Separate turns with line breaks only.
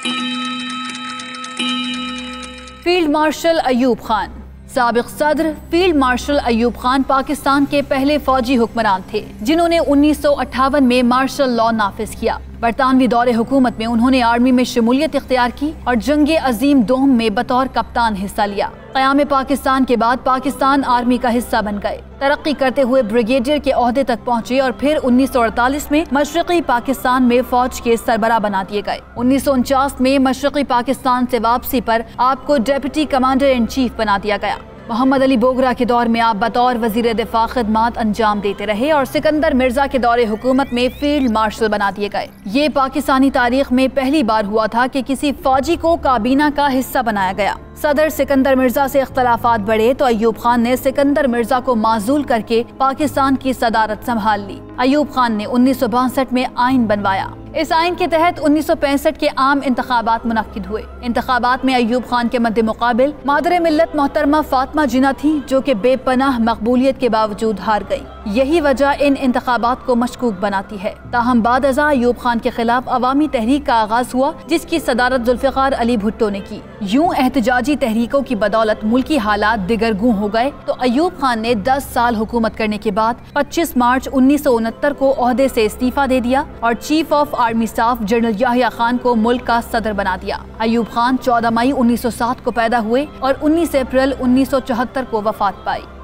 Field marshal Ayub Khan. साबिक सदर field marshal Ayub Khan Pakistan के पहले फौजी हुक्मरान थे जिन्होंने 1958 में मार्शल लॉ नाफिज किया। बरतानवी दौरे हुकूमत में उन्होंने आर्मी में शमूलियत इख्तियार की और जंग अजीम दोम में बतौर कप्तान हिस्सा लिया। क़याम पाकिस्तान के बाद पाकिस्तान आर्मी का हिस्सा बन गए। तरक्की करते हुए ब्रिगेडियर के ओहदे तक पहुंचे और फिर 1948 में मशरक़ी पाकिस्तान में फौज के सरबराह बना दिए गए। 1949 में मशरक़ी पाकिस्तान से वापसी पर आपको डेप्यूटी कमांडर इन चीफ बना दिया गया। मोहम्मद अली बोगरा के दौर में आप बतौर वजीर दिफा खिदमात अंजाम देते रहे और सिकंदर मिर्जा के दौरे हुकूमत में फील्ड मार्शल बना दिए गए। ये पाकिस्तानी तारीख में पहली बार हुआ था कि किसी फौजी को काबीना का हिस्सा बनाया गया। सदर सिकंदर मिर्जा से इख्तलाफात बढ़े तो अयूब खान ने सिकंदर मिर्जा को माजूल करके पाकिस्तान की सदारत संभाल ली। अयूब खान ने 1962 में आइन बनवाया। इस आइन के तहत 1965 के आम इंतखाबात मुनक्किद हुए। इंतखाबात में अयूब खान के मद्दे मुकाबिल मादर मिल्लत मोहतरमा फातिमा जिन्ना थी, जो कि बेपनाह मकबूलियत के बावजूद हार गई। यही वजह इन इंतखाबात को मशकूक बनाती है। ताहम बाद अज़ा अयूब खान के खिलाफ अवामी तहरीक का आगाज हुआ, जिसकी सदारत जुल्फ़िकार अली भुट्टो ने की। यूं एहतजाजी तहरीकों की बदौलत मुल्की हालात दिगरगू हो गए तो अयूब खान ने 10 साल हुकूमत करने के बाद 25 मार्च 1969 को ओहदे से इस्तीफा दे दिया और chief of army staff general Yahya Khan को मुल्क का सदर बना दिया। अयूब खान 14 मई 1907 को पैदा हुए और 19 अप्रैल 1974 को वफात पाई।